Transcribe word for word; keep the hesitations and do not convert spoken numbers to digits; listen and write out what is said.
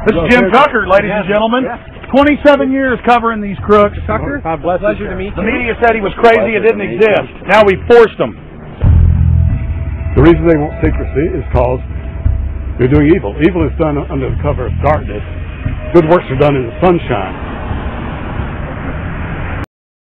This is Jim Tucker, ladies and gentlemen. twenty-seven years covering these crooks. Tucker, pleasure to meet you. The media said he was crazy, it didn't exist. Now we forced him. The reason they want secrecy is because they're doing evil. Evil is done under the cover of darkness. Good works are done in the sunshine.